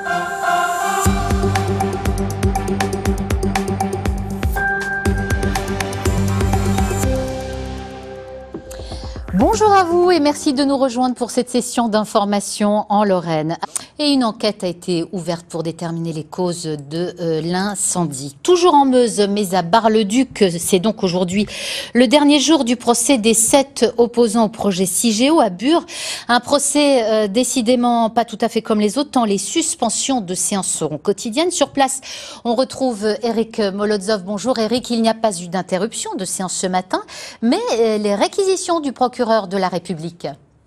Bonjour à vous et merci de nous rejoindre pour cette session d'information en Lorraine. Et une enquête a été ouverte pour déterminer les causes de l'incendie. Toujours en Meuse, mais à Bar-le-Duc, c'est donc aujourd'hui le dernier jour du procès des 7 opposants au projet Cigéo à Bure. Un procès décidément pas tout à fait comme les autres, tant les suspensions de séances seront quotidiennes. Sur place, on retrouve Eric Molotzov. Bonjour Eric, il n'y a pas eu d'interruption de séance ce matin, mais les réquisitions du procureur de la République.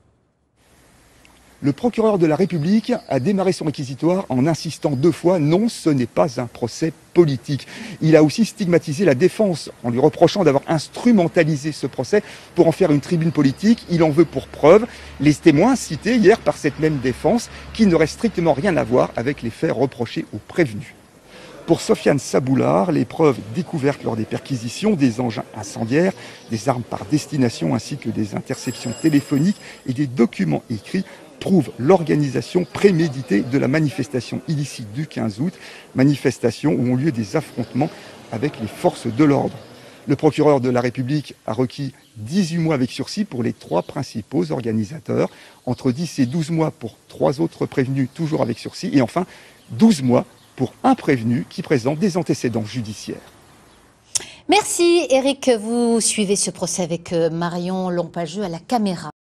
Le procureur de la République a démarré son réquisitoire en insistant 2 fois « non, ce n'est pas un procès politique ». Il a aussi stigmatisé la défense en lui reprochant d'avoir instrumentalisé ce procès pour en faire une tribune politique. Il en veut pour preuve les témoins cités hier par cette même défense qui n'auraient strictement rien à voir avec les faits reprochés aux prévenus. Pour Sofiane Saboulard, les preuves découvertes lors des perquisitions, des engins incendiaires, des armes par destination ainsi que des interceptions téléphoniques et des documents écrits prouvent l'organisation préméditée de la manifestation illicite du 15 août, manifestation où ont lieu des affrontements avec les forces de l'ordre. Le procureur de la République a requis 18 mois avec sursis pour les 3 principaux organisateurs, entre 10 et 12 mois pour 3 autres prévenus toujours avec sursis et enfin 12 mois pour un prévenu qui présente des antécédents judiciaires. Merci Eric, vous suivez ce procès avec Marion Lompageux à la caméra.